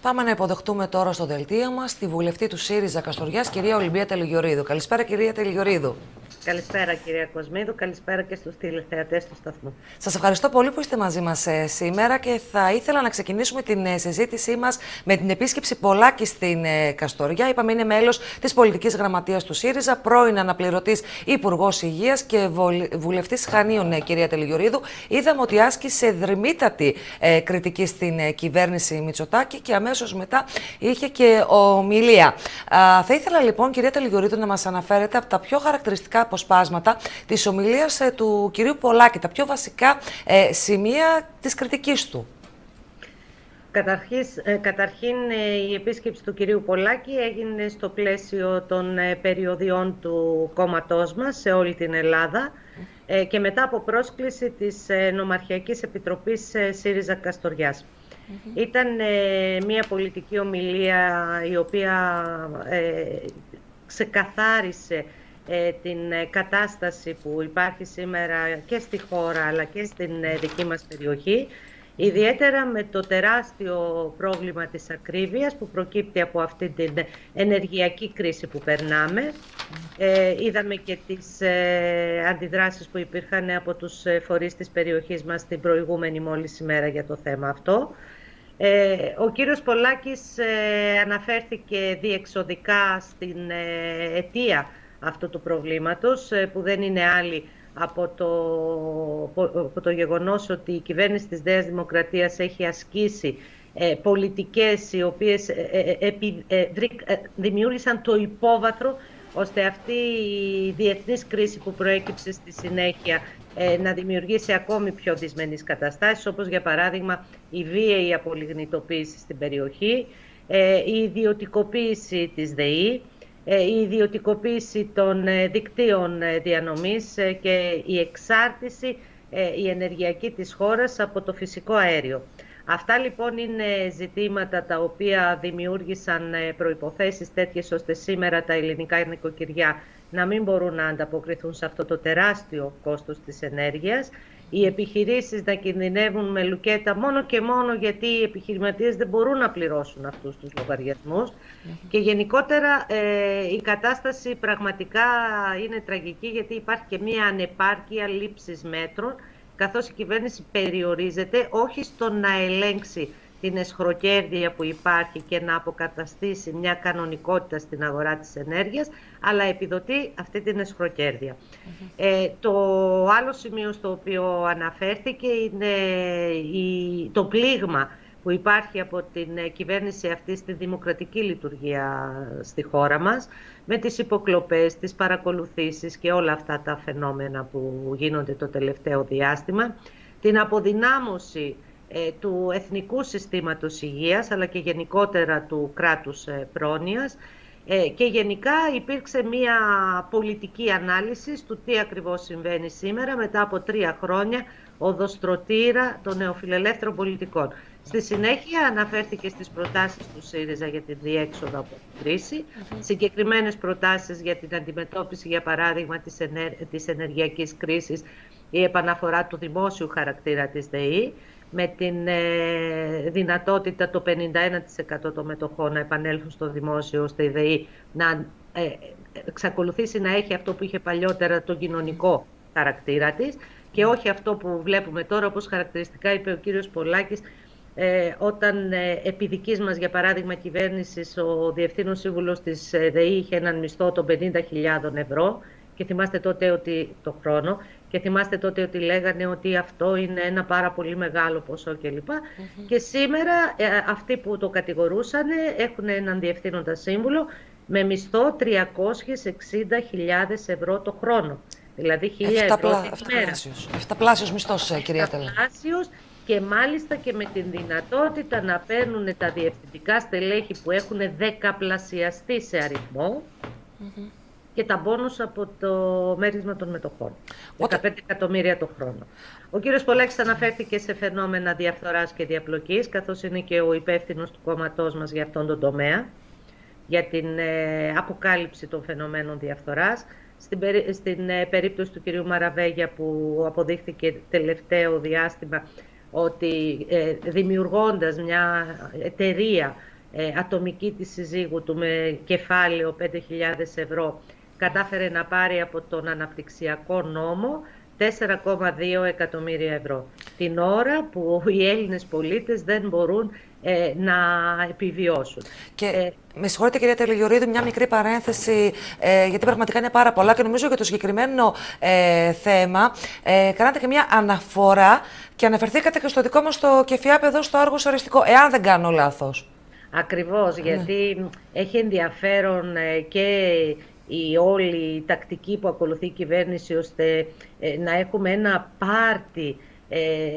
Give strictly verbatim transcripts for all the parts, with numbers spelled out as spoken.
Πάμε να υποδεχτούμε τώρα στο δελτίο μας τη βουλευτή του ΣΥΡΙΖΑ Καστοριάς, κυρία Ολυμπία Τελιγιορίδου. Καλησπέρα, κυρία Τελιγιορίδου. Καλησπέρα, κυρία Κοσμίδου. Καλησπέρα και στους τηλεθεατές του σταθμού. Σας ευχαριστώ πολύ που είστε μαζί μας ε, σήμερα και θα ήθελα να ξεκινήσουμε την ε, συζήτησή μας με την επίσκεψη Πολάκη στην ε, Καστοριά. Είπαμε, είναι μέλος της πολιτικής γραμματείας του ΣΥΡΙΖΑ, πρώην αναπληρωτής Υπουργός Υγείας και βουλευτής Χανίων, ε, κυρία Τελιγιορίδου. Είδαμε ότι άσκησε δρυμύτατη ε, κριτική στην ε, κυβέρνηση Μητσοτάκη και αμέσως μετά είχε και ομιλία. Α, θα ήθελα λοιπόν, κυρία Τελιγιορίδου, να μας αναφέρετε από τα πιο χαρακτηριστικά αποσπάσματα της ομιλίας ε, του κυρίου Πολάκη, τα πιο βασικά ε, σημεία της κριτικής του. Καταρχής, ε, καταρχήν, ε, η επίσκεψη του κυρίου Πολάκη έγινε στο πλαίσιο των ε, περιοδιών του κόμματός μας σε όλη την Ελλάδα ε, και μετά από πρόσκληση της ε, Νομαρχιακής Επιτροπής ε, ΣΥΡΙΖΑ Καστοριάς. Mm-hmm. Ήταν ε, μια πολιτική ομιλία η οποία ε, ξεκαθάρισε την κατάσταση που υπάρχει σήμερα και στη χώρα αλλά και στην δική μας περιοχή, ιδιαίτερα με το τεράστιο πρόβλημα της ακρίβειας που προκύπτει από αυτή την ενεργειακή κρίση που περνάμε. Ε, είδαμε και τις ε, αντιδράσεις που υπήρχαν από τους φορείς της περιοχής μας την προηγούμενη μόλις ημέρα για το θέμα αυτό. Ε, ο κύριος Πολάκης ε, αναφέρθηκε διεξοδικά στην ε, αιτία αυτού του προβλήματος, που δεν είναι άλλη από το, από το γεγονός ότι η κυβέρνηση της Νέας Δημοκρατίας έχει ασκήσει ε, πολιτικές οι οποίες ε, ε, ε, ε, δημιούργησαν το υπόβαθρο ώστε αυτή η διεθνής κρίση που προέκυψε στη συνέχεια ε, να δημιουργήσει ακόμη πιο δυσμενείς καταστάσεις, όπως για παράδειγμα η βίαιη απολιγνητοποίηση στην περιοχή, ε, η ιδιωτικοποίηση της ΔΕΗ, η ιδιωτικοποίηση των δικτύων διανομής και η εξάρτηση η ενεργειακή της χώρας από το φυσικό αέριο. Αυτά λοιπόν είναι ζητήματα τα οποία δημιούργησαν προϋποθέσεις τέτοιες ώστε σήμερα τα ελληνικά νοικοκυριά να μην μπορούν να ανταποκριθούν σε αυτό το τεράστιο κόστος της ενέργειας. Οι επιχειρήσεις να κινδυνεύουν με λουκέτα μόνο και μόνο γιατί οι επιχειρηματίες δεν μπορούν να πληρώσουν αυτούς τους λογαριασμούς. Mm-hmm. Και γενικότερα ε, η κατάσταση πραγματικά είναι τραγική γιατί υπάρχει και μία ανεπάρκεια λήψης μέτρων, καθώς η κυβέρνηση περιορίζεται όχι στο να ελέγξει την εσχροκέρδεια που υπάρχει και να αποκαταστήσει μια κανονικότητα στην αγορά της ενέργειας, αλλά επιδοτεί αυτή την εσχροκέρδεια. Mm-hmm. Ε, το άλλο σημείο στο οποίο αναφέρθηκε είναι η, το πλήγμα που υπάρχει από την κυβέρνηση αυτή στη δημοκρατική λειτουργία στη χώρα μας, με τις υποκλοπές, τις παρακολουθήσεις και όλα αυτά τα φαινόμενα που γίνονται το τελευταίο διάστημα, την αποδυνάμωση του εθνικού συστήματος υγείας αλλά και γενικότερα του κράτους πρόνοιας και γενικά υπήρξε μια πολιτική ανάλυση του τι ακριβώς συμβαίνει σήμερα μετά από τρία χρόνια οδοστρωτήρα των νεοφιλελεύθερων πολιτικών. Στη συνέχεια αναφέρθηκε στις προτάσεις του ΣΥΡΙΖΑ για την διέξοδο από την κρίση, mm-hmm. συγκεκριμένες προτάσεις για την αντιμετώπιση, για παράδειγμα, της, ενέργ... της ενεργειακής κρίσης, η επαναφορά του δημόσιου χαρακτήρα της ΔΕΗ, με την ε, δυνατότητα το πενήντα ένα τοις εκατό των μετοχών να επανέλθουν στο δημόσιο, ώστε η ΔΕΗ να ε, εξακολουθήσει να έχει αυτό που είχε παλιότερα, τον κοινωνικό χαρακτήρα της και όχι αυτό που βλέπουμε τώρα, όπως χαρακτηριστικά είπε ο κύριος Πολάκης, ε, όταν ε, επί δικής μας, για παράδειγμα, κυβέρνησης, ο Διευθύνων Σύμβουλος της ΔΕΗ είχε έναν μισθό των πενήντα χιλιάδων ευρώ και θυμάστε τότε ότι το χρόνο και θυμάστε τότε ότι λέγανε ότι αυτό είναι ένα πάρα πολύ μεγάλο ποσό κλπ. Mm-hmm. Και σήμερα ε, αυτοί που το κατηγορούσαν έχουν έναν διευθύνοντα σύμβουλο με μισθό τριακόσιες εξήντα χιλιάδες ευρώ το χρόνο. Δηλαδή χίλια ευρώ την μέρα. Εφταπλάσιος μισθός, κυρία Τελέ. Εφταπλάσιος και μάλιστα και με την δυνατότητα να παίρνουν τα διευθυντικά στελέχη που έχουν δεκαπλασιαστεί σε αριθμό. Mm-hmm. Και τα μπόνους από το μέρισμα των μετοχών. δεκαπέντε εκατομμύρια το χρόνο. Ο κύριος Πολάκης αναφέρθηκε σε φαινόμενα διαφθοράς και διαπλοκής, καθώς είναι και ο υπεύθυνος του κόμματός μας για αυτόν τον τομέα, για την ε, αποκάλυψη των φαινομένων διαφθοράς. Στην, περί, στην ε, περίπτωση του κυρίου Μαραβέγια, που αποδείχθηκε τελευταίο διάστημα ότι ε, δημιουργώντας μια εταιρεία ε, ατομική της συζύγου του με κεφάλαιο πέντε χιλιάδες ευρώ κατάφερε να πάρει από τον αναπτυξιακό νόμο τέσσερα κόμμα δύο εκατομμύρια ευρώ. Την ώρα που οι Έλληνες πολίτες δεν μπορούν ε, να επιβιώσουν. Και ε, με συγχωρείτε κυρία Τελιγιορίδου, μια μικρή παρένθεση, ε, γιατί πραγματικά είναι πάρα πολλά και νομίζω για το συγκεκριμένο ε, θέμα ε, κάνατε και μια αναφορά και αναφερθήκατε και στο δικό μας το ΚΕΦΙΑΠ εδώ στο Άργος Οριστικό, εάν δεν κάνω λάθος. Ακριβώς, γιατί ναι. έχει ενδιαφέρον ε, και η όλη η τακτική που ακολουθεί η κυβέρνηση ώστε ε, να έχουμε ένα πάρτι ε,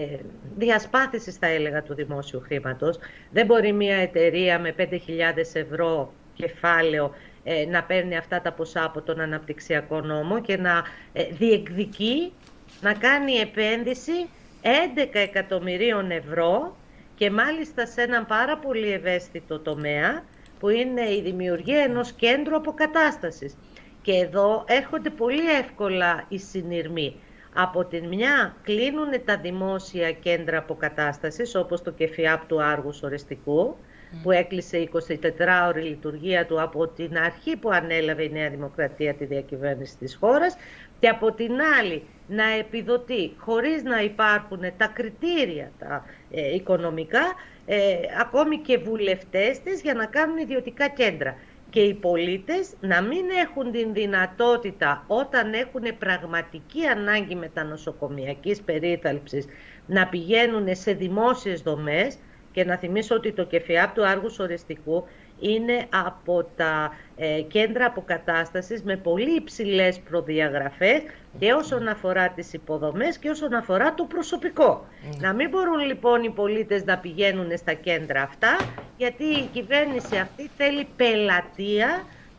διασπάθησης, θα έλεγα, του δημόσιου χρήματος. Δεν μπορεί μια εταιρεία με πέντε χιλιάδες ευρώ κεφάλαιο ε, να παίρνει αυτά τα ποσά από τον αναπτυξιακό νόμο και να ε, διεκδικεί να κάνει επένδυση έντεκα εκατομμυρίων ευρώ και μάλιστα σε έναν πάρα πολύ ευαίσθητο τομέα, που είναι η δημιουργία ενός κέντρου αποκατάστασης. Και εδώ έρχονται πολύ εύκολα οι συνειρμοί. Από την μια κλείνουν τα δημόσια κέντρα αποκατάστασης, όπως το ΚΕΦΙΑΠ του Άργους Οριστικού, mm. που έκλεισε εικοσιτετράωρη λειτουργία του από την αρχή που ανέλαβε η Νέα Δημοκρατία τη διακυβέρνηση της χώρας, και από την άλλη να επιδοτεί, χωρίς να υπάρχουν τα κριτήρια τα ε, οικονομικά, ε, ακόμη και βουλευτές της για να κάνουν ιδιωτικά κέντρα. Και οι πολίτες να μην έχουν την δυνατότητα, όταν έχουν πραγματική ανάγκη μετανοσοκομιακής περίθαλψης, να πηγαίνουν σε δημόσιες δομές. Και να θυμίσω ότι το ΚΕΦΙΑΠ του Άργους Οριστικού είναι από τα ε, κέντρα αποκατάστασης με πολύ υψηλές προδιαγραφές και όσον αφορά τις υποδομές και όσον αφορά το προσωπικό. Mm. Να μην μπορούν λοιπόν οι πολίτες να πηγαίνουν στα κέντρα αυτά, γιατί η κυβέρνηση αυτή θέλει πελατεία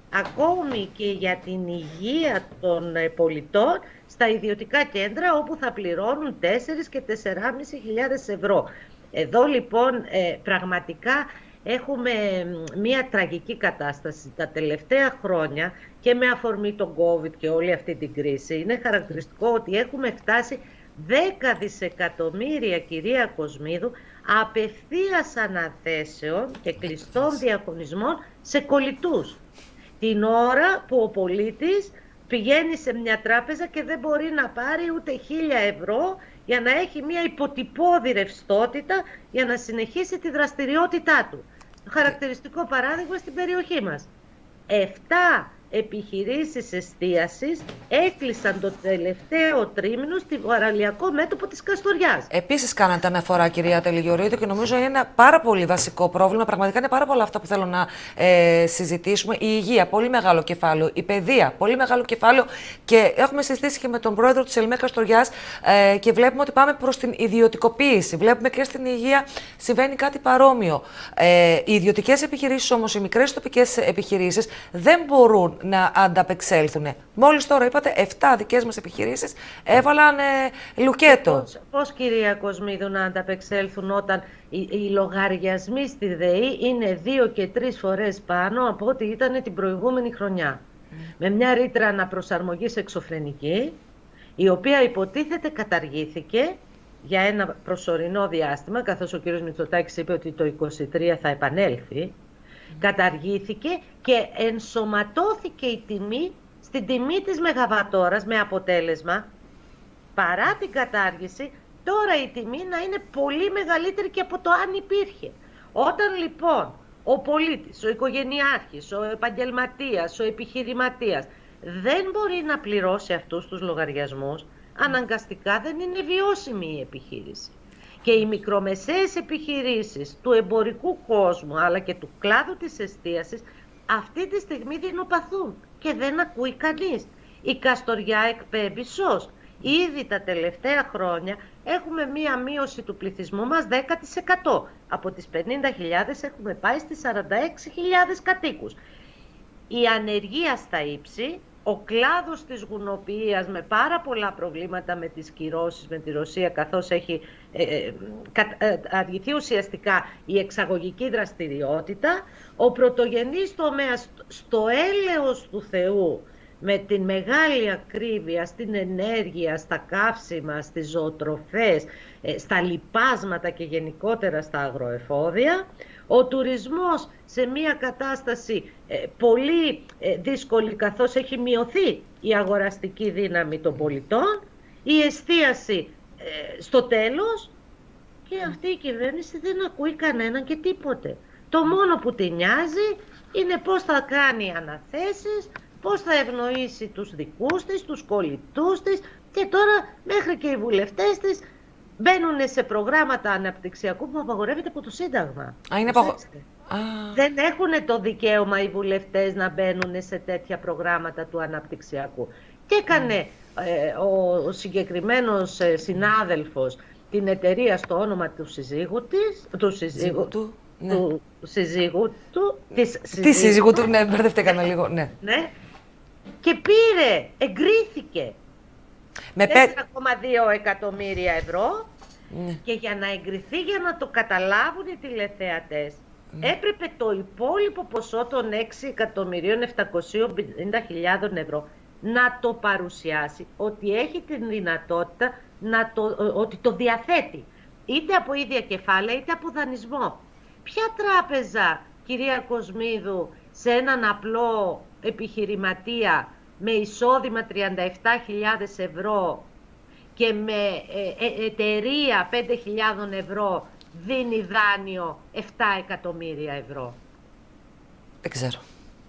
ακόμη και για την υγεία των πολιτών στα ιδιωτικά κέντρα, όπου θα πληρώνουν τέσσερις και τεσσεράμισι χιλιάδες ευρώ. Εδώ λοιπόν ε, πραγματικά έχουμε μια τραγική κατάσταση τα τελευταία χρόνια και με αφορμή τον COVID και όλη αυτή την κρίση. Είναι χαρακτηριστικό ότι έχουμε φτάσει δέκα δισεκατομμύρια, κυρία Κοσμίδου, απευθείας αναθέσεων και κλειστών διαγωνισμών σε κολλητούς. Την ώρα που ο πολίτης πηγαίνει σε μια τράπεζα και δεν μπορεί να πάρει ούτε χίλια ευρώ για να έχει μια υποτυπώδη ρευστότητα για να συνεχίσει τη δραστηριότητά του. Χαρακτηριστικό παράδειγμα στην περιοχή μας. Εφτά επιχειρήσεις εστίασης έκλεισαν το τελευταίο τρίμηνο στη βορραλιακό μέτωπο της Καστοριάς. Επίσης κάνατε αναφορά, κυρία Τελιγιορίδου, και νομίζω είναι ένα πάρα πολύ βασικό πρόβλημα. Πραγματικά είναι πάρα πολλά αυτά που θέλω να ε, συζητήσουμε. Η υγεία, πολύ μεγάλο κεφάλαιο. Η παιδεία, πολύ μεγάλο κεφάλαιο. Και έχουμε συζητήσει και με τον πρόεδρο της ΕΛΜΕ Καστοριάς ε, και βλέπουμε ότι πάμε προς την ιδιωτικοποίηση. Βλέπουμε και στην υγεία συμβαίνει κάτι παρόμοιο. Ε, οι ιδιωτικές επιχειρήσεις όμως, οι μικρές τοπικές επιχειρήσεις δεν μπορούν να ανταπεξέλθουν. Μόλις τώρα είπατε, εφτά δικές μας επιχειρήσεις έβαλαν ε, λουκέτο. Πώς, πώς, κυρία Κοσμίδου, να ανταπεξέλθουν όταν οι, οι λογαριασμοί στη ΔΕΗ είναι δύο και τρεις φορές πάνω από ό,τι ήταν την προηγούμενη χρονιά. Mm. Με μια ρήτρα αναπροσαρμογής εξωφρενική, η οποία υποτίθεται καταργήθηκε για ένα προσωρινό διάστημα, καθώς ο κύριος Μητσοτάκης είπε ότι το είκοσι τρία θα επανέλθει. Καταργήθηκε και ενσωματώθηκε η τιμή στην τιμή της μεγαβατόρας, με αποτέλεσμα, παρά την κατάργηση, τώρα η τιμή να είναι πολύ μεγαλύτερη και από το αν υπήρχε. Όταν λοιπόν ο πολίτης, ο οικογενειάρχης, ο επαγγελματίας, ο επιχειρηματίας δεν μπορεί να πληρώσει αυτούς τους λογαριασμούς, αναγκαστικά δεν είναι βιώσιμη η επιχείρηση. Και οι μικρομεσαίες επιχειρήσεις του εμπορικού κόσμου, αλλά και του κλάδου της εστίασης, αυτή τη στιγμή δεινοπαθούν και δεν ακούει κανείς. Η Καστοριά εκπέμπει σως. Ήδη τα τελευταία χρόνια έχουμε μία μείωση του πληθυσμού μας δέκα τοις εκατό. Από τις πενήντα χιλιάδες έχουμε πάει στις σαράντα έξι χιλιάδες κατοίκους. Η ανεργία στα ύψη, ο κλάδος της γουνοποιίας με πάρα πολλά προβλήματα με τις κυρώσεις με τη Ρωσία, καθώς έχει ε, ε, αργηθεί ουσιαστικά η εξαγωγική δραστηριότητα, ο πρωτογενής τομέας στο έλεος του Θεού, με την μεγάλη ακρίβεια στην ενέργεια, στα καύσιμα, στις ζωοτροφές, στα λιπάσματα και γενικότερα στα αγροεφόδια, Ο τουρισμός σε μια κατάσταση ε, πολύ ε, δύσκολη, καθώς έχει μειωθεί η αγοραστική δύναμη των πολιτών, η εστίαση ε, στο τέλος, και αυτή η κυβέρνηση δεν ακούει κανέναν και τίποτε. Το μόνο που τη νοιάζει είναι πώς θα κάνει αναθέσεις, πώς θα ευνοήσει τους δικούς της, τους κολλητούς της, και τώρα μέχρι και οι βουλευτές της μπαίνουν σε προγράμματα αναπτυξιακού που απαγορεύεται από το Σύνταγμα. Α, είναι απαγο... Α. Δεν έχουν το δικαίωμα οι βουλευτές να μπαίνουν σε τέτοια προγράμματα του αναπτυξιακού. Και έκανε mm. ε, ο, ο συγκεκριμένος ε, συνάδελφος την εταιρεία στο όνομα του συζύγου της, του συζύγου του, ναι. του συζύγου του, της συζύγου, σύζυγου του, ναι, μπερδευτήκαμε λίγο, ναι. ναι. Και πήρε, εγκρίθηκε με τέσσερα κόμμα δύο εκατομμύρια ευρώ, ναι. Και για να εγκριθεί, για να το καταλάβουν οι τηλεθεατές, ναι. έπρεπε το υπόλοιπο ποσό των έξι εκατομμυρίων επτακόσιες πενήντα χιλιάδες ευρώ να το παρουσιάσει ότι έχει την δυνατότητα, να το, ότι το διαθέτει, είτε από ίδια κεφάλαια είτε από δανεισμό. Ποια τράπεζα, κυρία Κοσμίδου, σε έναν απλό επιχειρηματία με εισόδημα τριάντα επτά χιλιάδες ευρώ και με ε, ε, εταιρεία πέντε χιλιάδες ευρώ δίνει δάνειο επτά εκατομμύρια ευρώ? Δεν ξέρω.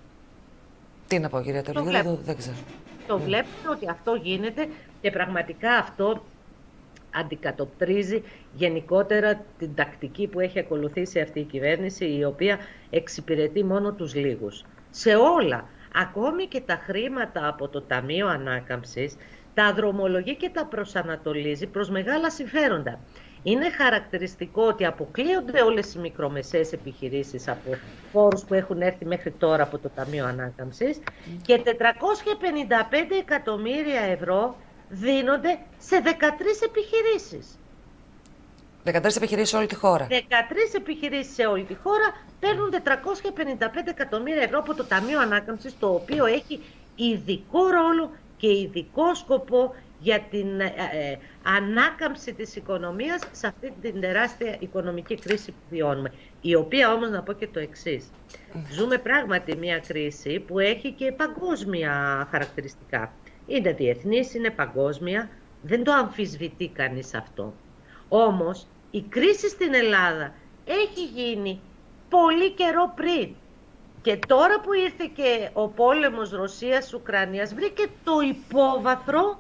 Τι να πω, κυρία Τελογιούρηδου, δεν ξέρω. Το βλέπετε ότι αυτό γίνεται, και πραγματικά αυτό αντικατοπτρίζει γενικότερα την τακτική που έχει ακολουθήσει αυτή η κυβέρνηση, η οποία εξυπηρετεί μόνο τους λίγους. Σε όλα, ακόμη και τα χρήματα από το Ταμείο Ανάκαμψης, τα δρομολογεί και τα προσανατολίζει προς μεγάλα συμφέροντα. Είναι χαρακτηριστικό ότι αποκλείονται όλες οι μικρομεσαίες επιχειρήσεις από φόρους που έχουν έρθει μέχρι τώρα από το Ταμείο Ανάκαμψης, και τετρακόσια πενήντα πέντε εκατομμύρια ευρώ δίνονται σε δεκατρείς επιχειρήσεις. δεκατρείς επιχειρήσεις σε όλη τη χώρα. δεκατρείς επιχειρήσεις σε όλη τη χώρα παίρνουν τετρακόσια πενήντα πέντε εκατομμύρια ευρώ από το Ταμείο Ανάκαμψης, το οποίο έχει ειδικό ρόλο και ειδικό σκοπό για την ε, ε, ανάκαμψη της οικονομίας σε αυτή την τεράστια οικονομική κρίση που βιώνουμε. Η οποία όμως, να πω και το εξής, ζούμε πράγματι μια κρίση που έχει και παγκόσμια χαρακτηριστικά. Είναι διεθνής, είναι παγκόσμια, δεν το αμφισβητεί κανείς αυτό. Όμως η κρίση στην Ελλάδα έχει γίνει πολύ καιρό πριν. Και τώρα που ήρθε και ο πόλεμος Ρωσίας-Ουκρανίας, βρήκε το υπόβαθρο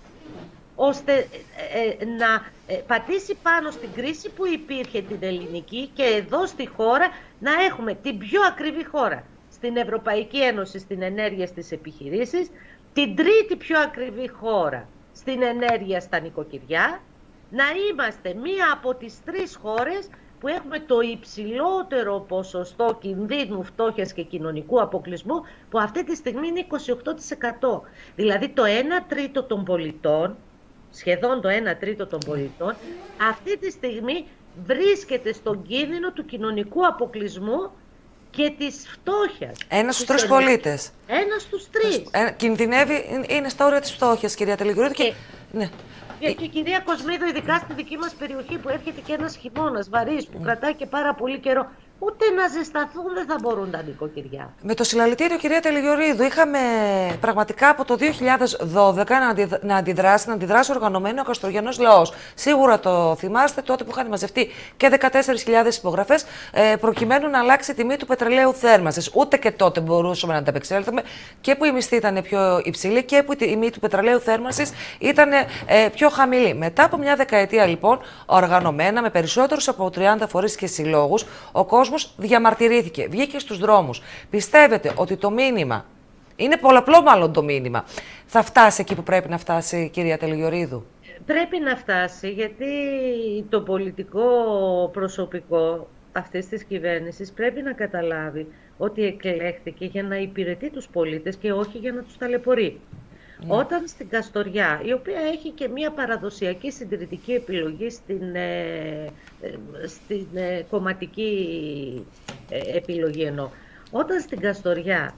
ώστε ε, ε, να ε, πατήσει πάνω στην κρίση που υπήρχε την ελληνική, και εδώ στη χώρα να έχουμε την πιο ακριβή χώρα στην Ευρωπαϊκή Ένωση στην ενέργεια στις επιχειρήσεις, την τρίτη πιο ακριβή χώρα στην ενέργεια στα νοικοκυριά, να είμαστε μία από τις τρεις χώρες που έχουμε το υψηλότερο ποσοστό κινδύνου φτώχειας και κοινωνικού αποκλεισμού, που αυτή τη στιγμή είναι είκοσι οκτώ τοις εκατό. Δηλαδή το ένα τρίτο των πολιτών, σχεδόν το ένα τρίτο των πολιτών, αυτή τη στιγμή βρίσκεται στον κίνδυνο του κοινωνικού αποκλεισμού και της φτώχειας. Ένα στους τρεις πολίτες. Ένα στους τρεις. Ε, κινδυνεύει, είναι στα όρια της φτώχειας, κυρία Τελογιούρηδου. Και... Ναι. Και, και κυρία Κοσμίδου, ειδικά στη δική μας περιοχή που έρχεται και ένας χειμώνας βαρύς που mm. κρατάει και πάρα πολύ καιρό, ούτε να ζεσταθούν δεν θα μπορούν τα νοικοκυριά. Με το συλλαλητήριο, κυρία Τελογιούρηδου, είχαμε πραγματικά από το δύο χιλιάδες δώδεκα να, αντι, να, αντιδράσει, να αντιδράσει οργανωμένο ο καστοριανός λαός. Σίγουρα το θυμάστε, τότε που είχαν μαζευτεί και δεκατέσσερις χιλιάδες υπογραφές ε, προκειμένου να αλλάξει η τιμή του πετρελαίου θέρμανσης. Ούτε και τότε μπορούσαμε να ανταπεξέλθουμε, και που η μισθή ήταν πιο υψηλή και που η τιμή του πετρελαίου θέρμανσης ήταν ε, πιο χαμηλή. Μετά από μια δεκαετία, λοιπόν, οργανωμένα με περισσότερους από τριάντα φορείς και συλλόγους, ο κόσμος διαμαρτυρήθηκε, βγήκε στους δρόμους. Πιστεύετε ότι το μήνυμα, είναι πολλαπλό μάλλον το μήνυμα, θα φτάσει εκεί που πρέπει να φτάσει, κυρία Τελογιούρηδου? Πρέπει να φτάσει, γιατί το πολιτικό προσωπικό αυτής της κυβέρνησης πρέπει να καταλάβει ότι εκλέχθηκε για να υπηρετεί τους πολίτες και όχι για να τους ταλαιπωρεί. Ναι. Όταν στην Καστοριά, η οποία έχει και μια παραδοσιακή συντηρητική επιλογή στην, ε, στην ε, κομματική ε, επιλογή εννοώ, όταν στην Καστοριά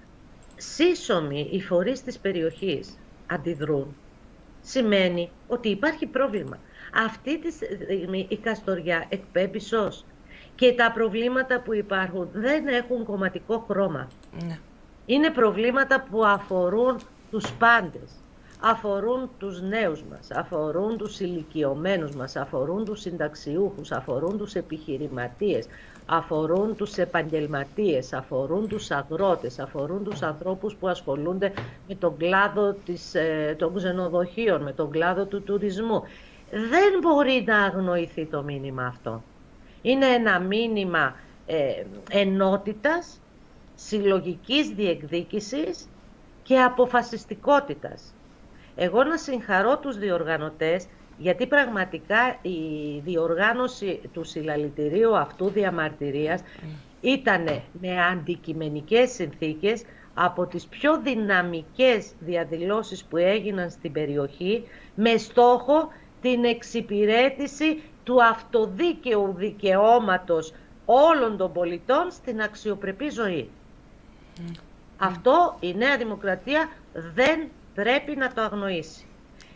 σύσσωμοι οι φορείς της περιοχής αντιδρούν, σημαίνει ότι υπάρχει πρόβλημα. Αυτή τη στιγμή η Καστοριά εκπέμπει σως. Και τα προβλήματα που υπάρχουν δεν έχουν κομματικό χρώμα. Ναι. Είναι προβλήματα που αφορούν τους πάντες. Αφορούν τους νέους μας, αφορούν τους ηλικιωμένους μας, αφορούν τους συνταξιούχους, αφορούν τους επιχειρηματίες, αφορούν τους επαγγελματίες, αφορούν τους αγρότες, αφορούν τους ανθρώπους που ασχολούνται με τον κλάδο της, ε, των ξενοδοχείων, με τον κλάδο του τουρισμού. Δεν μπορεί να αγνοηθεί το μήνυμα αυτό. Είναι ένα μήνυμα ε, ενότητας, συλλογικής διεκδίκησης και αποφασιστικότητας. Εγώ να συγχαρώ τους διοργανωτές, γιατί πραγματικά η διοργάνωση του συλλαλητηρίου αυτού διαμαρτυρίας ήταν με αντικειμενικές συνθήκες από τις πιο δυναμικές διαδηλώσεις που έγιναν στην περιοχή, με στόχο την εξυπηρέτηση του αυτοδίκαιου δικαιώματος όλων των πολιτών στην αξιοπρεπή ζωή. Mm. Αυτό η Νέα Δημοκρατία δεν πρέπει να το αγνοήσει.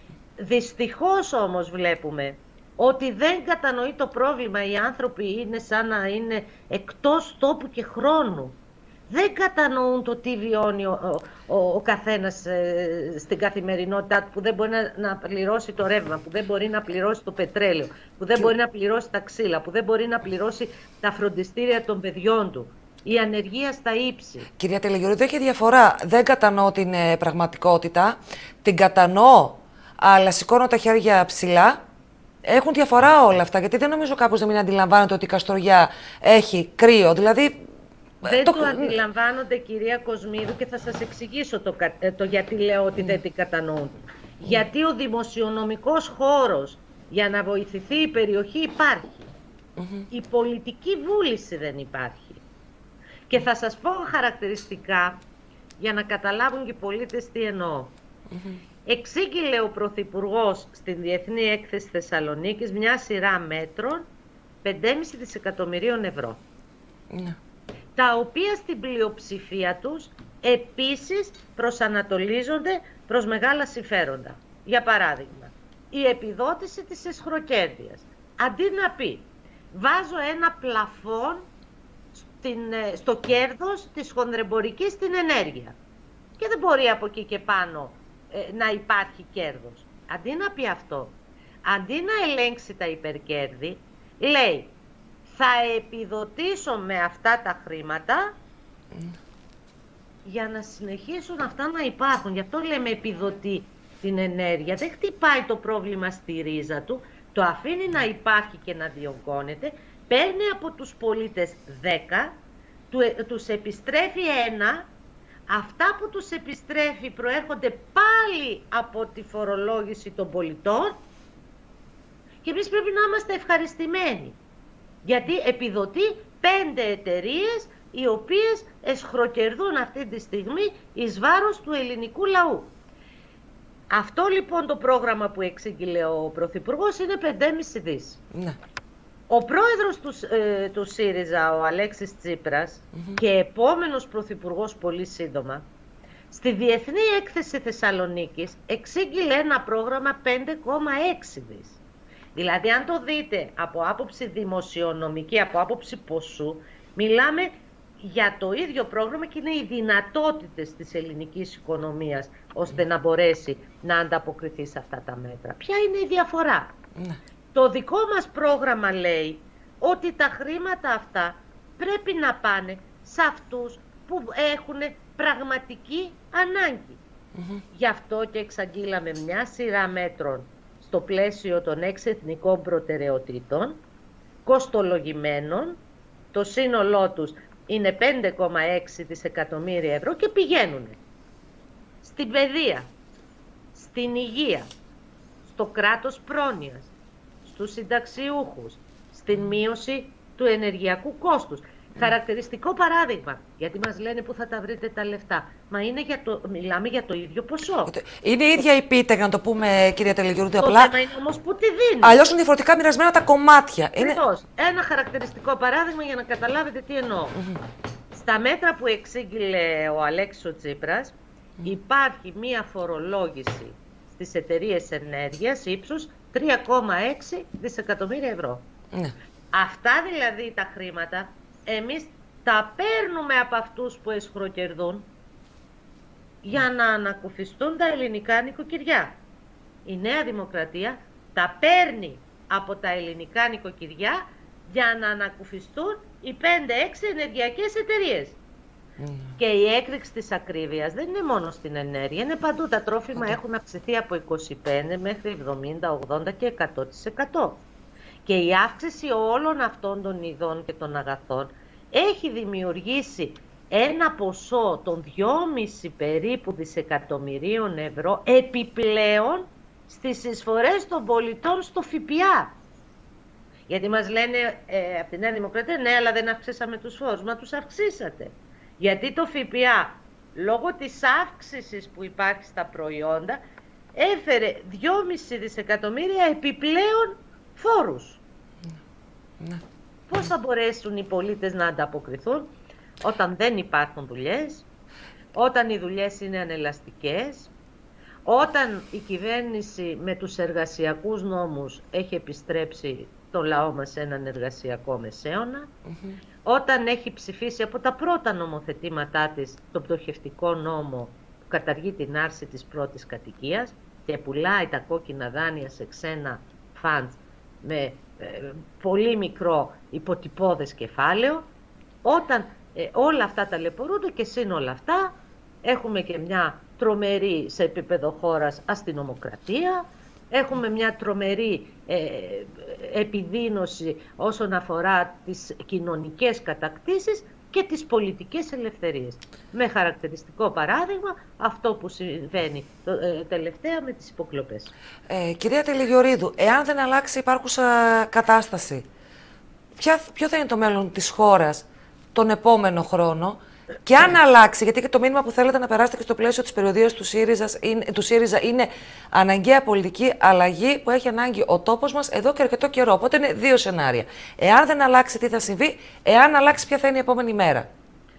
Δυστυχώς όμως βλέπουμε ότι δεν κατανοεί το πρόβλημα. Οι άνθρωποι είναι σαν να είναι εκτός τόπου και χρόνου. Δεν κατανοούν το τι βιώνει ο, ο, ο καθένας ε, στην καθημερινότητά του, που δεν μπορεί να, να πληρώσει το ρεύμα, που δεν μπορεί να πληρώσει το πετρέλαιο, που δεν μπορεί να πληρώσει τα ξύλα, που δεν μπορεί να πληρώσει τα φροντιστήρια των παιδιών του. Η ανεργία στα ύψη. Κυρία Τελεγιορίδου, έχει διαφορά. Δεν κατανοώ την ε, πραγματικότητα. Την κατανοώ, αλλά σηκώνω τα χέρια ψηλά. Έχουν διαφορά όλα αυτά, γιατί δεν νομίζω κάπως να μην αντιλαμβάνεται ότι η Καστοριά έχει κρύο. Δηλαδή. Δεν το, το αντιλαμβάνονται, κυρία Κοσμήρου, και θα σας εξηγήσω το, το γιατί λέω ότι mm. δεν την κατανοούν. Mm. Γιατί ο δημοσιονομικός χώρος για να βοηθηθεί η περιοχή υπάρχει. Mm-hmm. Η πολιτική βούληση δεν υπάρχει. Και θα σας πω χαρακτηριστικά, για να καταλάβουν και οι πολίτες τι εννοώ. Mm-hmm. Εξήγηλε ο Πρωθυπουργός στην Διεθνή Έκθεση Θεσσαλονίκης μια σειρά μέτρων πέντε κόμμα πέντε δισεκατομμυρίων ευρώ. Mm. Τα οποία στην πλειοψηφία τους επίσης προσανατολίζονται προς μεγάλα συμφέροντα. Για παράδειγμα, η επιδότηση της εσχροκέρδειας. Αντί να πει, βάζω ένα πλαφόν στην, στο κέρδος της χονδρεμπορικής στην ενέργεια και δεν μπορεί από εκεί και πάνω ε, να υπάρχει κέρδος. Αντί να πει αυτό, αντί να ελέγξει τα υπερκέρδη, λέει, θα επιδοτήσω με αυτά τα χρήματα mm. για να συνεχίσουν αυτά να υπάρχουν. Γι' αυτό λέμε επιδοτεί την ενέργεια. Δεν χτυπάει το πρόβλημα στη ρίζα του, το αφήνει να υπάρχει και να διωγγώνεται, παίρνει από τους πολίτες δέκα, τους επιστρέφει ένα, αυτά που τους επιστρέφει προέρχονται πάλι από τη φορολόγηση των πολιτών και εμείς πρέπει να είμαστε ευχαριστημένοι. Γιατί επιδοτεί πέντε εταιρείες οι οποίες εσχροκερδούν αυτή τη στιγμή εις βάρος του ελληνικού λαού. Αυτό λοιπόν το πρόγραμμα που εξήγηλε ο Πρωθυπουργός είναι πέντε κόμμα πέντε δις. Ναι. Ο πρόεδρος του, ε, του ΣΥΡΙΖΑ, ο Αλέξης Τσίπρας, mm-hmm. και επόμενος πρωθυπουργός πολύ σύντομα, στη Διεθνή Έκθεση Θεσσαλονίκης εξήγηλε ένα πρόγραμμα πέντε κόμμα έξι δις. Δηλαδή, αν το δείτε από άποψη δημοσιονομική, από άποψη ποσού, μιλάμε για το ίδιο πρόγραμμα και είναι οι δυνατότητες της ελληνικής οικονομίας ώστε να μπορέσει να ανταποκριθεί σε αυτά τα μέτρα. Ποια είναι η διαφορά? Mm. Το δικό μας πρόγραμμα λέει ότι τα χρήματα αυτά πρέπει να πάνε σε αυτούς που έχουν πραγματική ανάγκη. Mm-hmm. Γι' αυτό και εξαγγείλαμε μια σειρά μέτρων στο πλαίσιο των έξι εθνικών προτεραιοτήτων, κοστολογημένων, το σύνολό τους είναι πέντε κόμμα έξι δισεκατομμύρια ευρώ και πηγαίνουν στην παιδεία, στην υγεία, στο κράτος πρόνοιας, στους συνταξιούχους, στην μείωση του ενεργειακού κόστους. Mm. Χαρακτηριστικό παράδειγμα, γιατί μας λένε που θα τα βρείτε τα λεφτά. Μα είναι για το, μιλάμε για το ίδιο ποσό. Είναι η ίδια η πίτα, για να το πούμε, κυρία Τελεγιορίδου. Το απλά... θέμα είναι όμως που τη δίνει. Αλλιώς είναι διαφορετικά μοιρασμένα τα κομμάτια. Είναι... Ένα χαρακτηριστικό παράδειγμα για να καταλάβετε τι εννοώ. Mm-hmm. Στα μέτρα που εξήγηλε ο Αλέξης ο Τσίπρας, mm. υπάρχει μία φορολόγηση στις εταιρείες ενέργειας ύψους τρία κόμμα έξι δισεκατομμύρια ευρώ. Mm. Αυτά δηλαδή τα χρήματα εμείς τα παίρνουμε από αυτούς που εσχροκερδούν για να ανακουφιστούν τα ελληνικά νοικοκυριά. Η Νέα Δημοκρατία τα παίρνει από τα ελληνικά νοικοκυριά για να ανακουφιστούν οι πέντε έξι ενεργειακές εταιρείες. Mm. Και η έκρηξη της ακρίβειας δεν είναι μόνο στην ενέργεια, είναι παντού. Τα τρόφιμα okay. έχουν αυξηθεί από είκοσι πέντε μέχρι εβδομήντα, ογδόντα και εκατό τοις εκατό. Και η αύξηση όλων αυτών των ειδών και των αγαθών έχει δημιουργήσει ένα ποσό των δυόμισι περίπου δισεκατομμυρίων ευρώ επιπλέον στις εισφορές των πολιτών στο ΦΠΑ. Γιατί μας λένε ε, από τη Νέα Δημοκρατία, ναι, αλλά δεν αυξήσαμε τους φόρους. Μα τους αυξήσατε. Γιατί το ΦΠΑ, λόγω της αύξησης που υπάρχει στα προϊόντα, έφερε δυόμισι δισεκατομμύρια επιπλέον φόρους. Ναι. Πώς θα μπορέσουν οι πολίτες να ανταποκριθούν όταν δεν υπάρχουν δουλειές, όταν οι δουλειές είναι ανελαστικές, όταν η κυβέρνηση με τους εργασιακούς νόμους έχει επιστρέψει το λαό μας σε έναν εργασιακό μεσαίωνα, mm-hmm. όταν έχει ψηφίσει από τα πρώτα νομοθετήματά της τον πτωχευτικό νόμο που καταργεί την άρση της πρώτης κατοικίας και πουλάει τα κόκκινα δάνεια σε ξένα φαντς με ε, πολύ μικρό υποτυπώδες κεφάλαιο, όταν ε, όλα αυτά ταλαιπωρούνται και σύν όλα αυτά έχουμε και μια τρομερή σε επίπεδο χώρας αστυνομοκρατία, έχουμε μια τρομερή ε, επιδείνωση όσον αφορά τις κοινωνικές κατακτήσεις και τις πολιτικές ελευθερίες. Με χαρακτηριστικό παράδειγμα αυτό που συμβαίνει το, ε, τελευταία με τις υποκλοπές. Ε, κυρία Τελιγιορίδου, εάν δεν αλλάξει υπάρχουσα κατάσταση, ποια, ποιο θα είναι το μέλλον της χώρας τον επόμενο χρόνο? Και αν αλλάξει, γιατί και το μήνυμα που θέλετε να περάσετε και στο πλαίσιο της περιοδίας του ΣΥΡΙΖΑ, είναι, του ΣΥΡΙΖΑ είναι αναγκαία πολιτική αλλαγή που έχει ανάγκη ο τόπος μας εδώ και αρκετό καιρό. Οπότε είναι δύο σενάρια. Εάν δεν αλλάξει, τι θα συμβεί? Εάν αλλάξει, ποια θα είναι η επόμενη μέρα?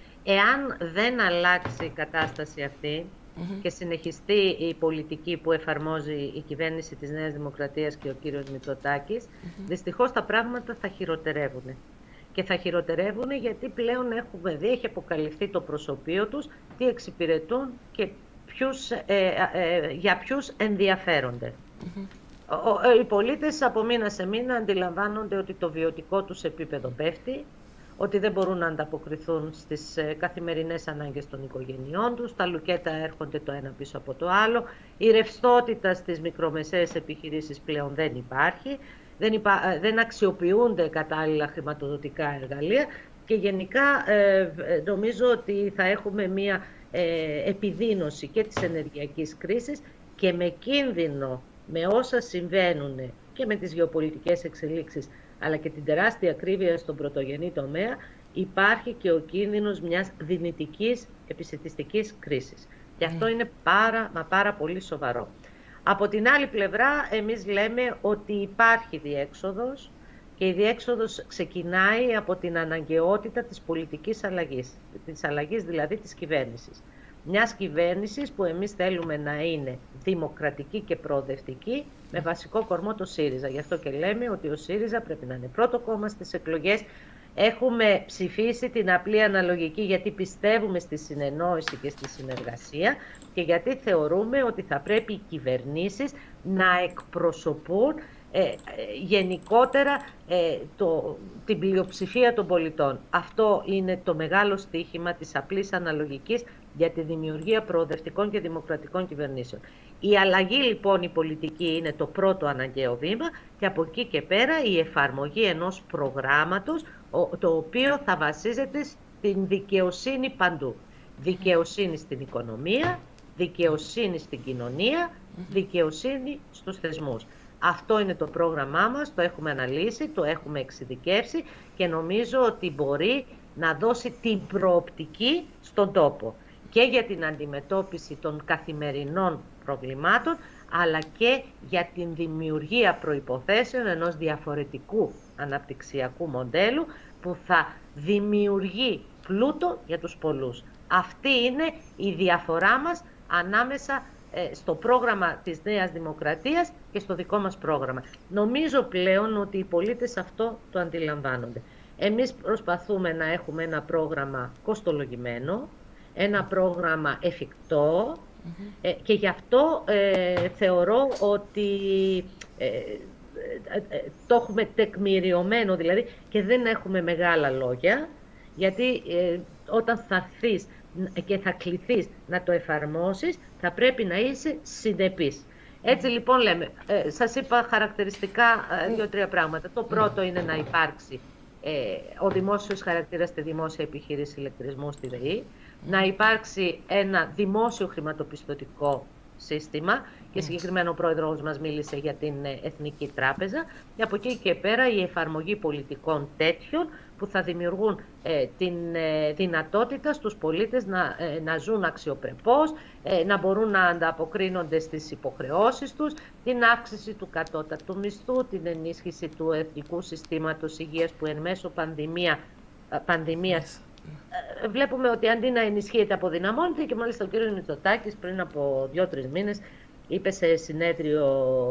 Εάν δεν αλλάξει η κατάσταση αυτή mm-hmm. και συνεχιστεί η πολιτική που εφαρμόζει η κυβέρνηση της Νέας Δημοκρατίας και ο κύριος Μητσοτάκης, mm-hmm. δυστυχώς τα πράγματα θα χειροτερεύουν. Και θα χειροτερεύουν γιατί πλέον έχουμε δει, έχει αποκαλυφθεί το προσωπείο τους, τι εξυπηρετούν και ποιους, ε, ε, για ποιους ενδιαφέρονται. Mm-hmm. Ο, ε, οι πολίτες από μήνα σε μήνα αντιλαμβάνονται ότι το βιωτικό τους επίπεδο πέφτει, ότι δεν μπορούν να ανταποκριθούν στις ε, καθημερινές ανάγκες των οικογενειών τους, τα λουκέτα έρχονται το ένα πίσω από το άλλο, η ρευστότητα στις μικρομεσαίες επιχειρήσεις πλέον δεν υπάρχει, Δεν, υπά, δεν αξιοποιούνται κατάλληλα χρηματοδοτικά εργαλεία και γενικά ε, νομίζω ότι θα έχουμε μία ε, επιδείνωση και της ενεργειακής κρίσης και με κίνδυνο με όσα συμβαίνουν και με τις γεωπολιτικές εξελίξεις αλλά και την τεράστια ακρίβεια στον πρωτογενή τομέα υπάρχει και ο κίνδυνος μιας δυνητικής επισιτιστικής κρίσης. Και αυτό mm. είναι πάρα, μα πάρα πολύ σοβαρό. Από την άλλη πλευρά, εμείς λέμε ότι υπάρχει διέξοδος και η διέξοδος ξεκινάει από την αναγκαιότητα της πολιτικής αλλαγής, της αλλαγής δηλαδή της κυβέρνησης. Μιας κυβέρνησης που εμείς θέλουμε να είναι δημοκρατική και προοδευτική, με βασικό κορμό το ΣΥΡΙΖΑ. Γι' αυτό και λέμε ότι ο ΣΥΡΙΖΑ πρέπει να είναι πρώτο κόμμα στις εκλογές. Έχουμε ψηφίσει την απλή αναλογική γιατί πιστεύουμε στη συνεννόηση και στη συνεργασία και γιατί θεωρούμε ότι θα πρέπει οι κυβερνήσεις να εκπροσωπούν ε, ε, γενικότερα ε, το, την πλειοψηφία των πολιτών. Αυτό είναι το μεγάλο στοίχημα της απλής αναλογικής για τη δημιουργία προοδευτικών και δημοκρατικών κυβερνήσεων. Η αλλαγή λοιπόν η πολιτική είναι το πρώτο αναγκαίο βήμα και από εκεί και πέρα η εφαρμογή ενός προγράμματος το οποίο θα βασίζεται στην δικαιοσύνη παντού. Δικαιοσύνη στην οικονομία, δικαιοσύνη στην κοινωνία, δικαιοσύνη στους θεσμούς. Αυτό είναι το πρόγραμμά μας, το έχουμε αναλύσει, το έχουμε εξειδικεύσει και νομίζω ότι μπορεί να δώσει την προοπτική στον τόπο και για την αντιμετώπιση των καθημερινών προβλημάτων, αλλά και για την δημιουργία προϋποθέσεων ενός διαφορετικού αναπτυξιακού μοντέλου που θα δημιουργεί πλούτο για τους πολλούς. Αυτή είναι η διαφορά μας ανάμεσα στο πρόγραμμα της Νέας Δημοκρατίας και στο δικό μας πρόγραμμα. Νομίζω πλέον ότι οι πολίτες αυτό το αντιλαμβάνονται. Εμείς προσπαθούμε να έχουμε ένα πρόγραμμα κοστολογημένο, ένα πρόγραμμα εφικτό, mm-hmm. ε, και γι' αυτό ε, θεωρώ ότι ε, ε, ε, το έχουμε τεκμηριωμένο δηλαδή και δεν έχουμε μεγάλα λόγια, γιατί ε, όταν θα έρθεις και θα κληθείς να το εφαρμόσεις, θα πρέπει να είσαι συνεπής. Έτσι λοιπόν λέμε, ε, σας είπα χαρακτηριστικά ε, δύο-τρία πράγματα. Το πρώτο είναι να υπάρξει ε, ο δημόσιος χαρακτήρας στη δημόσια επιχείρηση ηλεκτρισμού στη ΔΕΗ, να υπάρξει ένα δημόσιο χρηματοπιστωτικό σύστημα και συγκεκριμένα ο πρόεδρος μας μίλησε για την Εθνική Τράπεζα, και από εκεί και πέρα η εφαρμογή πολιτικών τέτοιων που θα δημιουργούν ε, την ε, δυνατότητα στους πολίτες να, ε, να ζουν αξιοπρεπώς, ε, να μπορούν να ανταποκρίνονται στις υποχρεώσεις τους, την αύξηση του κατώτατου μισθού, την ενίσχυση του εθνικού συστήματος υγείας που εν μέσω πανδημία, πανδημίας yes. βλέπουμε ότι αντί να ενισχύεται αποδυναμώνεται, και μάλιστα ο κ. Μητσοτάκης πριν από δύο-τρεις μήνες είπε σε συνέδριο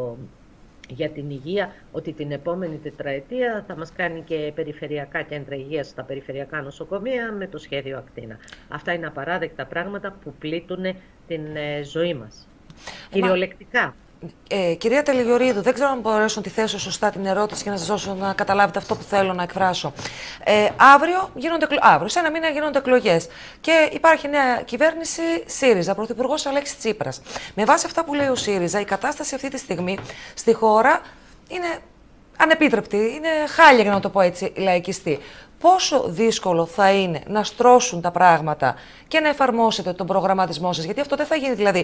για την υγεία ότι την επόμενη τετραετία θα μας κάνει και περιφερειακά κέντρα υγείας στα περιφερειακά νοσοκομεία με το σχέδιο Ακτίνα. Αυτά είναι απαράδεκτα πράγματα που πλήττουν την ζωή μας. Ε, κυριολεκτικά. Ε, κυρία Τελιγιορίδου, δεν ξέρω αν μπορέσω να τη θέσω σωστά την ερώτηση και να σας δώσω να καταλάβετε αυτό που θέλω να εκφράσω. Ε, αύριο, γίνονται, αύριο, σε ένα μήνα γίνονται εκλογές και υπάρχει νέα κυβέρνηση ΣΥΡΙΖΑ, πρωθυπουργός Αλέξης Τσίπρας. Με βάση αυτά που λέει ο ΣΥΡΙΖΑ, η κατάσταση αυτή τη στιγμή στη χώρα είναι ανεπίτρεπτη, είναι χάλια για να το πω έτσι λαϊκιστή. Πόσο δύσκολο θα είναι να στρώσουν τα πράγματα και να εφαρμόσετε τον προγραμματισμό σας, γιατί αυτό δεν θα γίνει δηλαδή.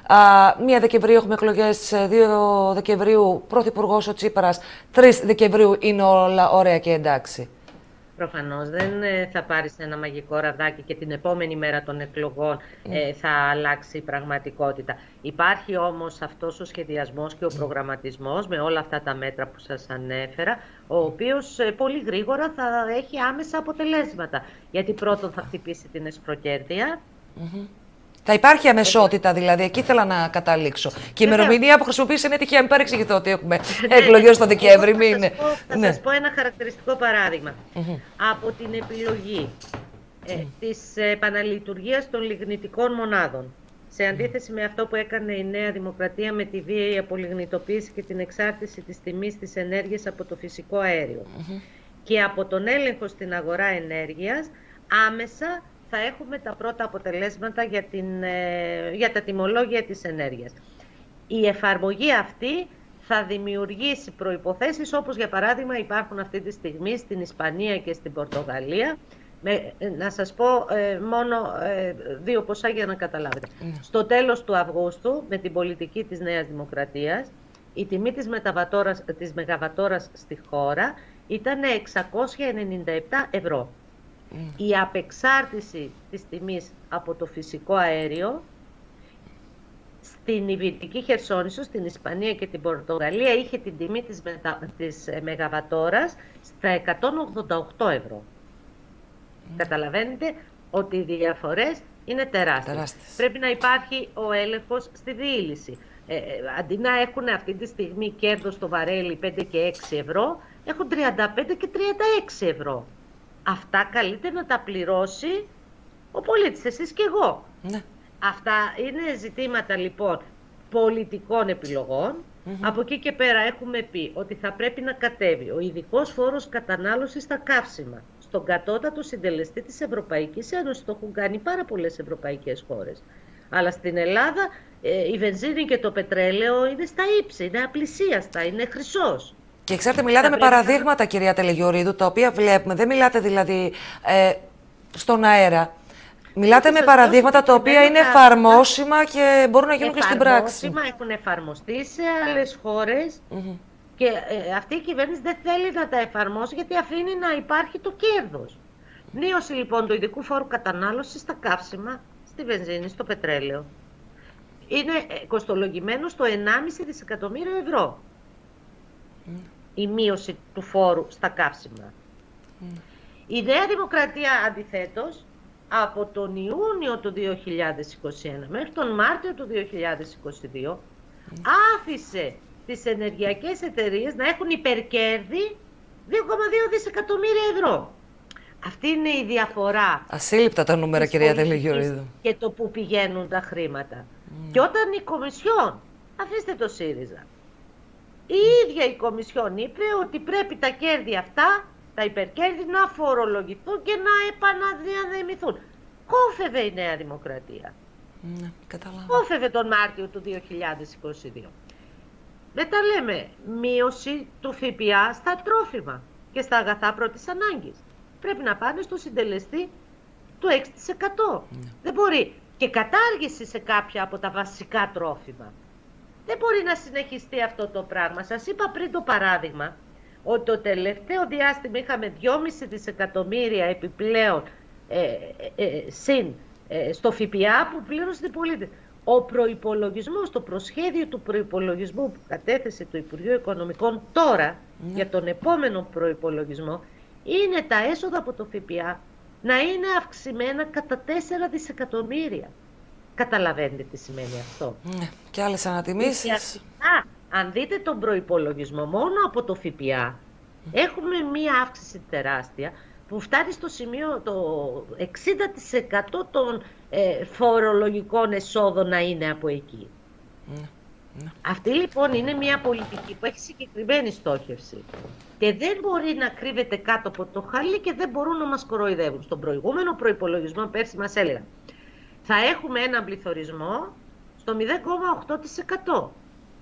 μία Δεκεμβρίου έχουμε εκλογές, δύο Δεκεμβρίου πρωθυπουργός ο Τσίπρας, τρεις Δεκεμβρίου είναι όλα ωραία και εντάξει. Προφανώς δεν θα πάρεις ένα μαγικό ραβδάκι και την επόμενη μέρα των εκλογών mm. ε, θα αλλάξει η πραγματικότητα. Υπάρχει όμως αυτός ο σχεδιασμός και ο προγραμματισμός με όλα αυτά τα μέτρα που σας ανέφερα, ο οποίος ε, πολύ γρήγορα θα έχει άμεσα αποτελέσματα. Γιατί πρώτον θα χτυπήσει την εσπροκέρδεια. Mm-hmm. Θα υπάρχει αμεσότητα, δηλαδή, εκεί ήθελα να καταλήξω. Και η ημερομηνία που χρησιμοποιήσει είναι τυχαία, μην παρεξηγηθώ ότι έχουμε εκλογές το Δεκέμβρη. Θα σας πω, θα ναι. σας πω ένα χαρακτηριστικό παράδειγμα. Mm-hmm. Από την επιλογή ε, mm. της επαναλειτουργίας των λιγνητικών μονάδων, σε αντίθεση mm. με αυτό που έκανε η Νέα Δημοκρατία με τη βίαιη απολιγνητοποίηση και την εξάρτηση της τιμής της ενέργειας από το φυσικό αέριο, mm-hmm. και από τον έλεγχο στην αγορά ενέργειας, άμεσα θα έχουμε τα πρώτα αποτελέσματα για, την, για τα τιμολόγια της ενέργειας. Η εφαρμογή αυτή θα δημιουργήσει προϋποθέσεις όπως για παράδειγμα υπάρχουν αυτή τη στιγμή στην Ισπανία και στην Πορτογαλία. Με, να σας πω ε, μόνο ε, δύο ποσά για να καταλάβετε. Mm. Στο τέλος του Αυγούστου, με την πολιτική της Νέας Δημοκρατίας, η τιμή της, της μεγαβατόρας στη χώρα ήταν εξακόσια ενενήντα επτά ευρώ. Mm. Η απεξάρτηση της τιμής από το φυσικό αέριο στην Ιβηρική Χερσόνησο, στην Ισπανία και την Πορτογαλία είχε την τιμή της, μετα... της μεγαβατόρας στα εκατόν ογδόντα οκτώ ευρώ. Mm. Καταλαβαίνετε ότι οι διαφορές είναι τεράστιες. τεράστιες. Πρέπει να υπάρχει ο έλεγχος στη διήλυση. Ε, αντί να έχουν αυτή τη στιγμή κέρδος στο βαρέλι πέντε και έξι ευρώ, έχουν τριάντα πέντε και τριάντα έξι ευρώ. Αυτά καλύτερα να τα πληρώσει ο πολίτης, εσείς και εγώ. Ναι. Αυτά είναι ζητήματα λοιπόν πολιτικών επιλογών. Mm-hmm. Από εκεί και πέρα έχουμε πει ότι θα πρέπει να κατέβει ο ειδικός φόρος κατανάλωσης στα καύσιμα στον κατώτατο συντελεστή της Ευρωπαϊκής Ένωσης. Το έχουν κάνει πάρα πολλές ευρωπαϊκές χώρες. Αλλά στην Ελλάδα ε, η βενζίνη και το πετρέλαιο είναι στα ύψη, είναι απλησίαστα, είναι χρυσός. Και ξέρετε, μιλάτε με παραδείγματα, κυρία Τελιγιορίδου, τα οποία βλέπουμε. Δεν μιλάτε δηλαδή ε, στον αέρα. Μιλάτε με παραδείγματα τα οποία είναι εφαρμόσιμα και μπορούν να γίνουν και στην πράξη. Εφαρμόσιμα, έχουν εφαρμοστεί σε άλλες χώρες mm-hmm. και ε, αυτή η κυβέρνηση δεν θέλει να τα εφαρμόσει γιατί αφήνει να υπάρχει το κέρδος. Μείωση λοιπόν του ειδικού φόρου κατανάλωσης στα καύσιμα, στη βενζίνη, στο πετρέλαιο. Είναι κοστολογημένο στο ενάμιση δισεκατομμύριο ευρώ. Mm. Η μείωση του φόρου στα καύσιμα. Mm. Η Νέα Δημοκρατία αντιθέτως από τον Ιούνιο του δύο χιλιάδες είκοσι ένα μέχρι τον Μάρτιο του δύο χιλιάδες είκοσι δύο mm. άφησε τις ενεργειακές εταιρείες να έχουν υπερκέρδη δύο κόμμα δύο δισεκατομμύρια ευρώ. Αυτή είναι η διαφορά. Ασύλληπτα τα νούμερα, κυρία Τελιγιορρίδου. Και το που πηγαίνουν τα χρήματα. Mm. Και όταν η Κομισιόν, αφήστε το ΣΥΡΙΖΑ, η ίδια η Κομισιόν είπε ότι πρέπει τα κέρδη αυτά, τα υπερκέρδη, να φορολογηθούν και να επαναδιανεμηθούν. Κόφευε η Νέα Δημοκρατία. Ναι, καταλάβω. Κόφευε τον Μάρτιο του δύο χιλιάδες είκοσι δύο. Μετά λέμε μείωση του ΦΠΑ στα τρόφιμα και στα αγαθά πρώτης ανάγκης. Πρέπει να πάνε στο συντελεστή του έξι τοις εκατό. Ναι. Δεν μπορεί. Και κατάργηση σε κάποια από τα βασικά τρόφιμα. Δεν μπορεί να συνεχιστεί αυτό το πράγμα. Σας είπα πριν το παράδειγμα ότι το τελευταίο διάστημα είχαμε δυόμισι δισεκατομμύρια επιπλέον ε, ε, ε, συν ε, στο ΦΠΑ που πλήρωσαν οι πολίτες. Ο προϋπολογισμός, το προσχέδιο του προϋπολογισμού που κατέθεσε το Υπουργείο Οικονομικών τώρα mm. για τον επόμενο προϋπολογισμό είναι τα έσοδα από το ΦΠΑ να είναι αυξημένα κατά τέσσερα δισεκατομμύρια. Καταλαβαίνετε τι σημαίνει αυτό. Mm. Και άλλες ανατιμήσεις. Α, αν δείτε τον προϋπολογισμό μόνο από το ΦΠΑ mm. έχουμε μία αύξηση τεράστια που φτάνει στο σημείο το εξήντα τοις εκατό των ε, φορολογικών εσόδων να είναι από εκεί. Mm. Mm. Αυτή λοιπόν είναι μια πολιτική που έχει συγκεκριμένη στόχευση και δεν μπορεί να κρύβεται κάτω από το χαλί και δεν μπορούν να μας κοροϊδεύουν. Στον προηγούμενο προϋπολογισμό πέρσι μας έλεγαν θα έχουμε έναν πληθωρισμό στο μηδέν κόμμα οκτώ τοις εκατό.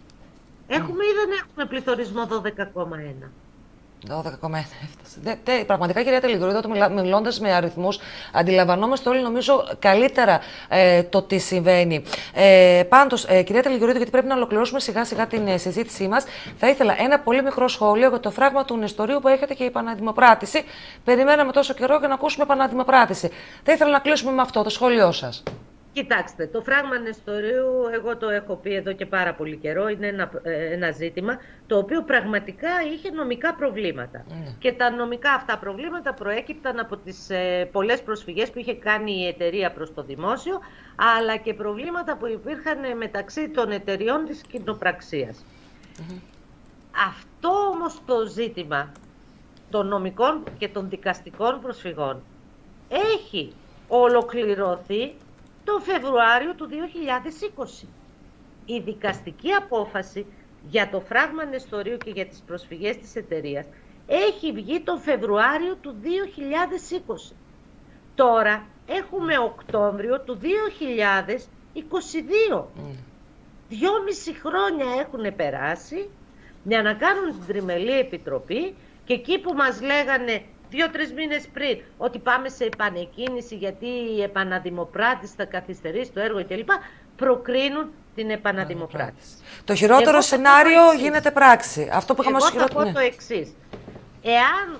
Έχουμε mm. ή δεν έχουμε πληθωρισμό δώδεκα κόμμα ένα. δώδεκα κόμμα ένα έφτασε. Πραγματικά, κυρία Τελιγιορρίδου, μιλώντας με αριθμούς, αντιλαμβανόμαστε όλοι, νομίζω, καλύτερα ε, το τι συμβαίνει. Ε, πάντως, ε, κυρία Τελιγιορρίδου, γιατί πρέπει να ολοκληρώσουμε σιγά-σιγά την ε, συζήτησή μας, θα ήθελα ένα πολύ μικρό σχόλιο για το φράγμα του Νεστορίου που έχετε και η επαναδημοπράτηση. Περιμέναμε τόσο καιρό για να ακούσουμε επαναδημοπράτηση. Θα ήθελα να κλείσουμε με αυτό το σχόλιο σας. Κοιτάξτε, το φράγμα Νεστορίου, εγώ το έχω πει εδώ και πάρα πολύ καιρό, είναι ένα, ένα ζήτημα το οποίο πραγματικά είχε νομικά προβλήματα. Mm. Και τα νομικά αυτά προβλήματα προέκυπταν από τις ε, πολλές προσφυγές που είχε κάνει η εταιρεία προς το δημόσιο, αλλά και προβλήματα που υπήρχαν μεταξύ των εταιριών της κοινοπραξίας. Mm-hmm. Αυτό όμως το ζήτημα των νομικών και των δικαστικών προσφυγών έχει ολοκληρωθεί το Φεβρουάριο του δύο χιλιάδες είκοσι. Η δικαστική απόφαση για το φράγμα Νεστορίου και για τις προσφυγές της εταιρείας έχει βγει το Φεβρουάριο του δύο χιλιάδες είκοσι. Τώρα έχουμε Οκτώβριο του δύο χιλιάδες είκοσι δύο. Mm. Δυόμιση χρόνια έχουν περάσει για να κάνουν την τριμελή επιτροπή και εκεί που μας λέγανε δύο-τρεις μήνες πριν ότι πάμε σε επανεκκίνηση γιατί η επαναδημοπράτηση θα καθυστερήσει το έργο κλπ. Προκρίνουν την επαναδημοπράτηση. Το χειρότερο Εγώ σενάριο γίνεται πράξη. Αυτό που είχαμε Εγώ χειρότερο... θα πω το εξής. Εάν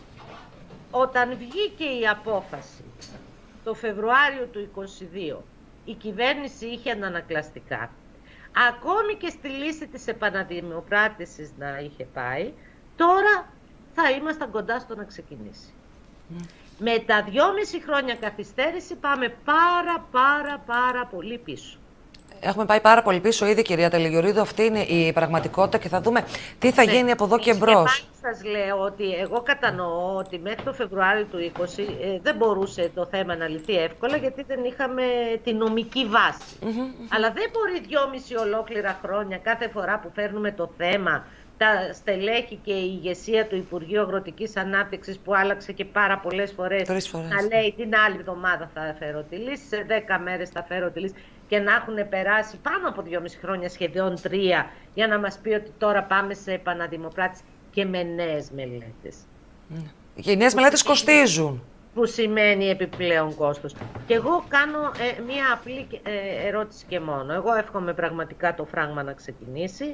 όταν βγήκε η απόφαση το Φεβρουάριο του είκοσι δύο η κυβέρνηση είχε ανακλαστικά, ακόμη και στη λύση της επαναδημοπράτησης να είχε πάει, τώρα θα ήμασταν κοντά στο να ξεκινήσει. Mm. Με τα δυόμιση χρόνια καθυστέρηση πάμε πάρα πάρα πάρα πολύ πίσω. Έχουμε πάει πάρα πολύ πίσω ήδη, κυρία Τελιγιορρίδου. Αυτή είναι η πραγματικότητα και θα δούμε τι θα ναι. γίνει από εδώ και μπρος. Και πάλι σας λέω ότι εγώ κατανοώ ότι μέχρι το Φεβρουάριο του είκοσι ε, δεν μπορούσε το θέμα να λυθεί εύκολα γιατί δεν είχαμε τη νομική βάση. Mm-hmm, mm-hmm. Αλλά δεν μπορεί δυόμιση ολόκληρα χρόνια κάθε φορά που φέρνουμε το θέμα τα στελέχη και η ηγεσία του Υπουργείου Αγροτικής Ανάπτυξης που άλλαξε και πάρα πολλές φορές, φορές να λέει την άλλη εβδομάδα θα φέρω τη λύση, σε δέκα μέρες θα φέρω τη λύση και να έχουν περάσει πάνω από δυόμιση χρόνια, σχεδόν τρία, για να μας πει ότι τώρα πάμε σε επαναδημοπράτηση και με νέες μελέτες. Και οι νέες μελέτες κοστίζουν. Που σημαίνει επιπλέον κόστος. Και εγώ κάνω ε, μία απλή ε, ερώτηση και μόνο. Εγώ εύχομαι πραγματικά το φράγμα να ξεκινήσει.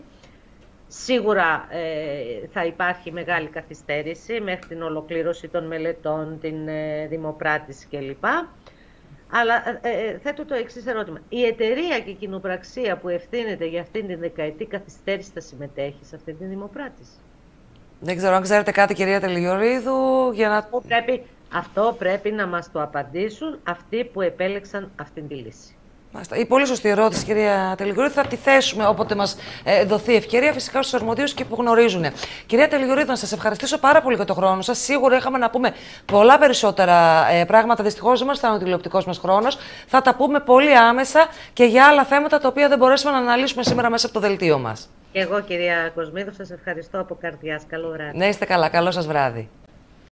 Σίγουρα ε, θα υπάρχει μεγάλη καθυστέρηση μέχρι την ολοκλήρωση των μελετών, την ε, δημοπράτηση κλπ. Αλλά ε, ε, θέτω το εξής ερώτημα. Η εταιρεία και η κοινοπραξία που ευθύνεται για αυτήν την δεκαετή καθυστέρηση θα συμμετέχει σε αυτή την δημοπράτηση? Δεν ξέρω αν ξέρετε κάτι, κυρία Τελιγιορρίδου, για να... Πρέπει Αυτό πρέπει να μας το απαντήσουν αυτοί που επέλεξαν αυτήν τη λύση. Η πολύ σωστή ερώτηση, κυρία Τελιγορίδου. Θα τη θέσουμε όποτε μας ε, δοθεί ευκαιρία, φυσικά στους αρμοδίους και που γνωρίζουν. Κυρία Τελιγορίδου, να σας ευχαριστήσω πάρα πολύ για τον χρόνο σας. Σίγουρα είχαμε να πούμε πολλά περισσότερα ε, πράγματα. Δυστυχώς δεν μας ήταν ο τηλεοπτικός μας χρόνος. Θα τα πούμε πολύ άμεσα και για άλλα θέματα τα οποία δεν μπορέσαμε να αναλύσουμε σήμερα μέσα από το δελτίο μας. Και εγώ, κυρία Κοσμίδου, σας ευχαριστώ από καρδιάς. Καλό βράδυ. Να είστε καλά. Καλό σας βράδυ.